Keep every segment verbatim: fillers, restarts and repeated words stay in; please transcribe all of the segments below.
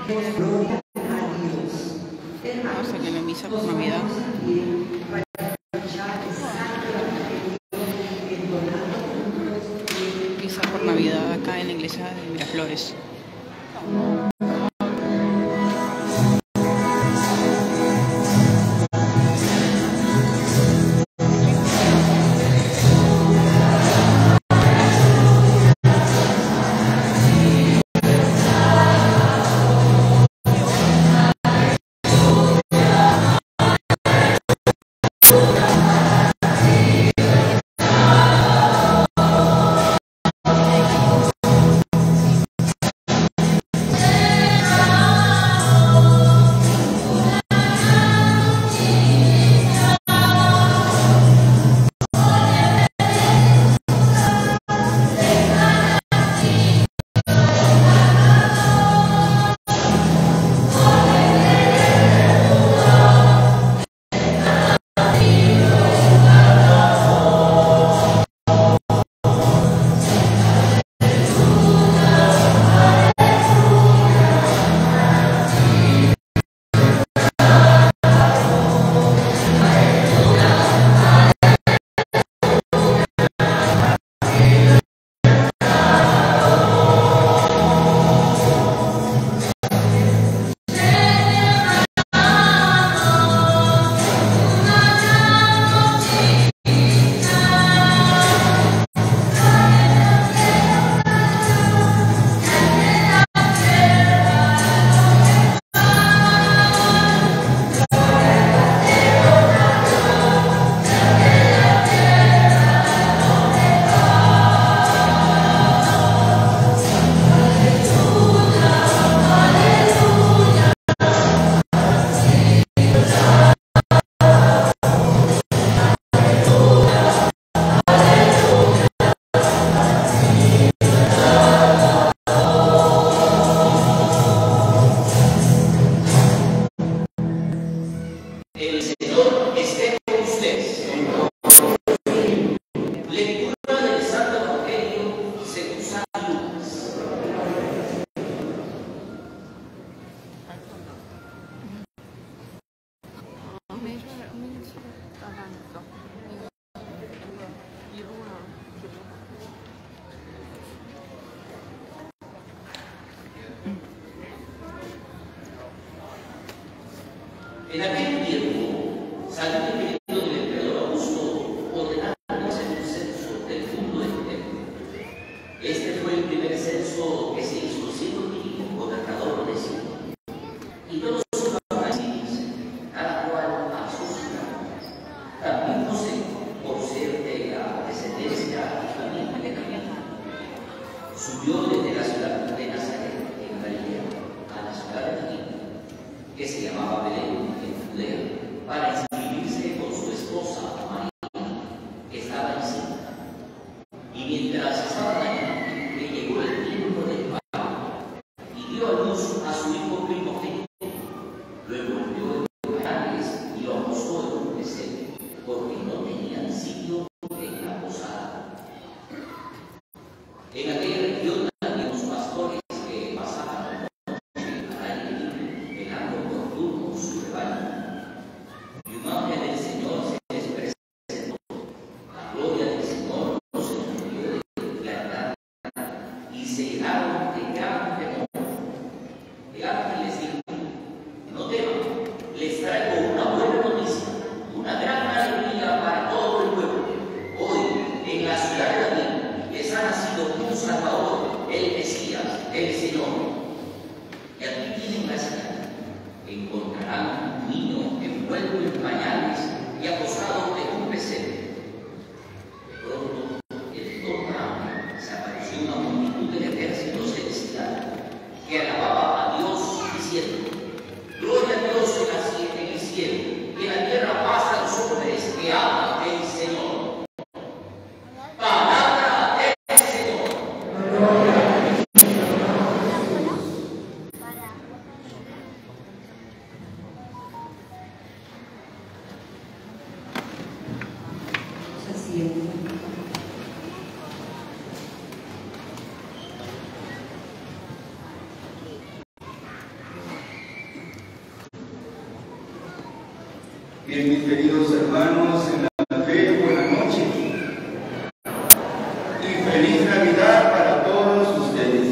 Vamos a tener misa por Navidad. Misa por Navidad acá en la iglesia de Miraflores. En aquel tiempo, salió el periodo del emperador Augusto ordenando hacer un censo del mundo entero. Este fue el primer censo que se hizo siendo Tirino gobernador de Siria. Y todos iban a inscribirse, cada cual a su ciudad. También José, por ser de la descendencia y familia de David, subió desde la ciudad de Nazaret, en Galilea, a la ciudad de David, que se llamaba Belén, en Judea, para inscribirse con su esposa María, que estaba encinta. Y mientras estaban allí, le llegó el tiempo del parto, y dio a luz a su hijo primogénito. Lo envolvió en pañales y lo acostó en un pesebre, porque no tenían sitio en la posada. En aquella región había unos pastores que pasaban su rebaño. Y un ángel del Señor se les presentó. La gloria del Señor los envolvió de claridad y se llenaron de gran temor. El ángel les dijo: no teman, les traigo una buena noticia, una gran alegría para todo el pueblo. Hoy, en la ciudad de David, les ha nacido un Salvador, el Mesías, el Señor. Y aquí tienen la señal. Encontrarán un niño envuelto en pañales y acostado en un pesebre. De pronto, el tornado se apareció una multitud del ejército celestial que alababa a Dios diciendo: gloria a Dios en el cielo y en la tierra paz a los hombres que aman el Señor. Palabra del Señor. Bien, mis queridos hermanos, en la fe, buenas noches y feliz Navidad para todos ustedes.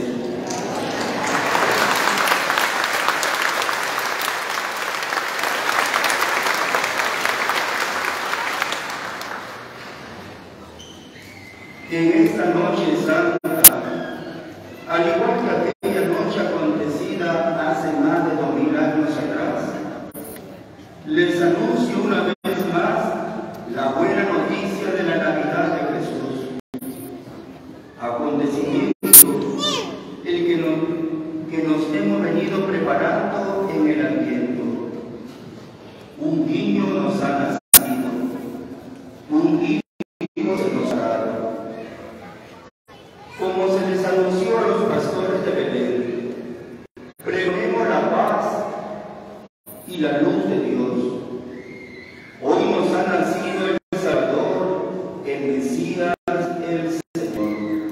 En esta noche santa, al igual que aquella noche acontecida hace más de dos mil años atrás, les anuncio una vez más la buena noticia de la Navidad de Jesús. Acontecimiento el que nos, que nos hemos venido preparando en el Adviento. Un niño nos ha nacido, un hijo se nos ha dado. Como se les anunció a los pastores de Belén, pregonemos la paz y la luz de Dios. Hoy nos ha nacido el Salvador, el Mesías, el Señor.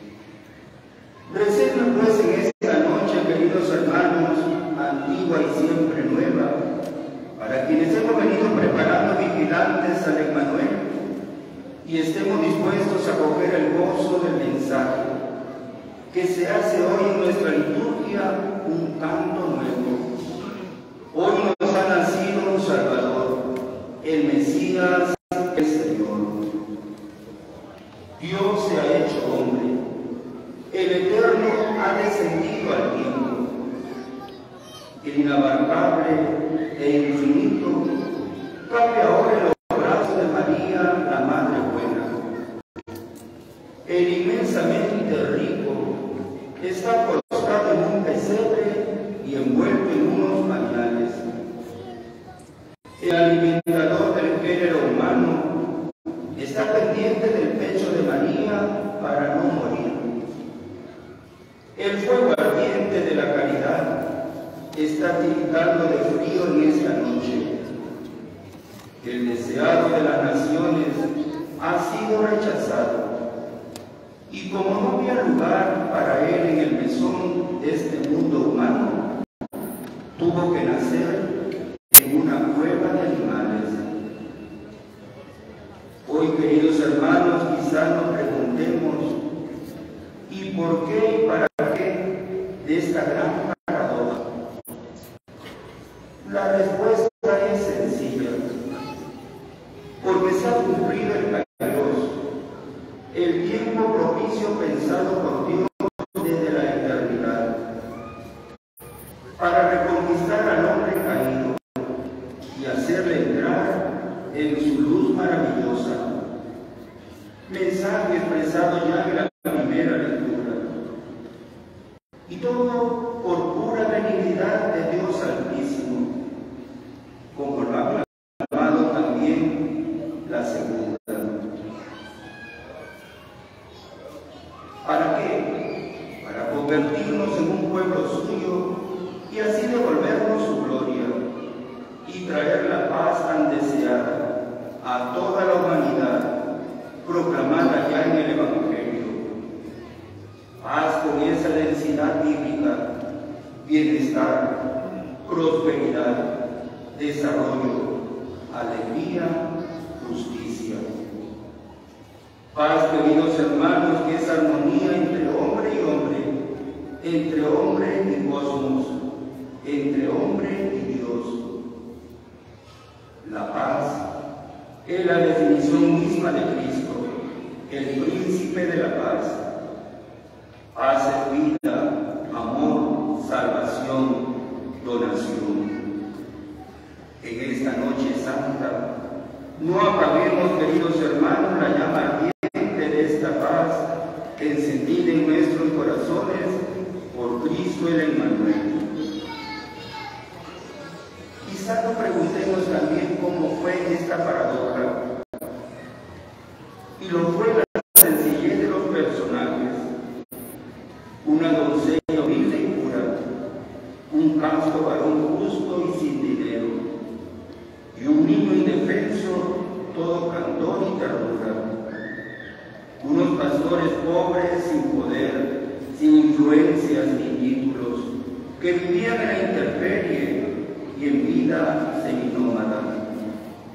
Recen pues en esta noche, queridos hermanos, antigua y siempre nueva, para quienes hemos venido preparando vigilantes al Emmanuel y estemos dispuestos a coger el gozo del mensaje que se hace hoy en nuestra liturgia, un canto nuevo. Hoy nos ha nacido un Salvador, el Mesías, el Señor. Dios se ha hecho hombre, el Eterno ha descendido al tiempo, el inabarcable e infinito cabe ahora en los brazos de María, la Madre Buena. El inmensamente rico está acostado en un pesebre y envuelto en unos pañales. El alimentador del género humano está pendiente del pecho de María para no morir. El fuego ardiente de la caridad está tiritando de frío en esta noche. El deseado de las naciones ha sido rechazado, y como no había lugar para él en el mesón de este mundo humano, tuvo que nacer en una cueva de animales. Hoy, queridos hermanos, quizás nos preguntemos, ¿y por qué y para qué de esta gran paradoja? La respuesta es sencilla, porque se ha cumplido el kairos, el tiempo propicio pensado por Dios desde la eternidad, para reconquistar al hombre caído y hacerle entrar en su luz maravillosa. Mensaje expresado ya en la primera lectura. Y todo por pura benignidad de Dios Altísimo, como lo ha clamado también la segunda. ¿Para qué? Para convertirnos en un pueblo suyo y así devolvernos su gloria y traer la paz tan deseada a toda la humanidad, proclamada ya en el Evangelio. Paz con esa densidad bíblica, bienestar, prosperidad, desarrollo, alegría, justicia. Paz, queridos hermanos, que es armonía entre hombre y hombre, entre hombre y cosmos, entre hombre y Dios. La paz es la definición misma de Cristo, el príncipe de la paz. Paz es vida, amor, salvación, donación. En esta noche santa, no apagemos, queridos hermanos, la llama ardiente de esta paz encendida en nuestros corazones por Cristo el Emmanuel. Quizá nos preguntemos también cómo fue esta paradoja. Y lo fue la sencillez de los personajes. Una doncella humilde y pura, un casto varón justo y sin dinero, y un niño indefenso, todo candor y ternura. Unos pastores pobres, sin poder, sin influencias ni títulos, que vivían en la intemperie y en vida seminómada.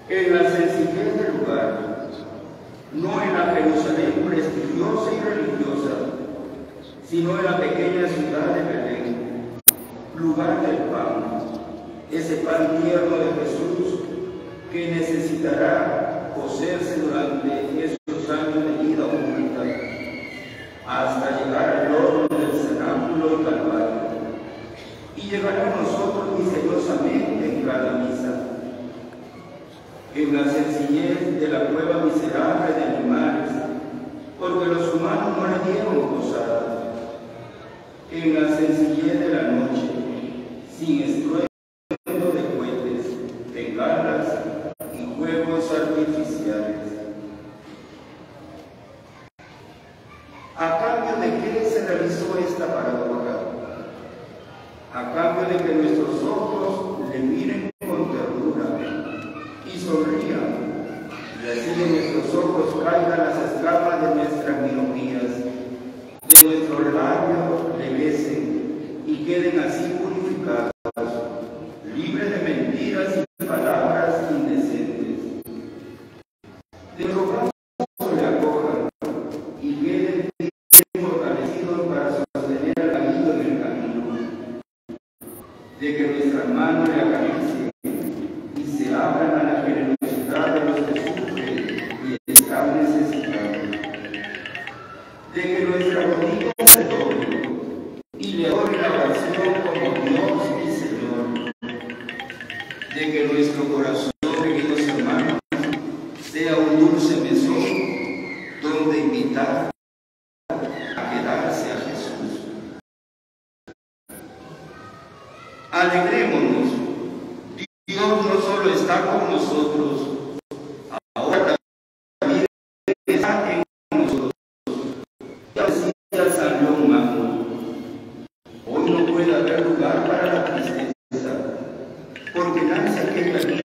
en la sencillez del lugar, no en la Jerusalén prestigiosa y religiosa, sino en la pequeña ciudad de Belén, lugar del pan, ese pan tierno de Jesús que necesitará cocerse durante esos años de vida oculta, hasta llegar al horno del cenáculo y Calvario, y llegará a nosotros misteriosamente en cada misa, en la sencillez de la cueva miserable de animales, porque los humanos no le dieron posada, en la sencillez de la noche, sin estruendo de cohetes, bengalas y juegos artificiales. ¿A cambio de qué se realizó esta paradoja? A cambio de que nuestros ojos le miren con ternura y sonrían, y así en nuestros ojos caigan las escamas de nuestras miopías, de nuestros labios le besen y queden así purificados, libres de mentiras y palabras indecentes. De nuestros brazos le acojan y queden bien fortalecidos para sostener al caído en el camino. De que nuestras manos le acaricien y se abran a la generosidad de los que sufren y están necesitados. De que nuestra rodilla se doble y le ore la oración como Dios y Señor. De que nuestro corazón, queridos hermanos, sea un dulce mesón donde invitar a quedarse a Jesús. Alegrémonos, Dios no solo está con nosotros, ahora también está en nosotros. Ya decía San León Magno, hoy no puede haber lugar para la tristeza, porque nace aquella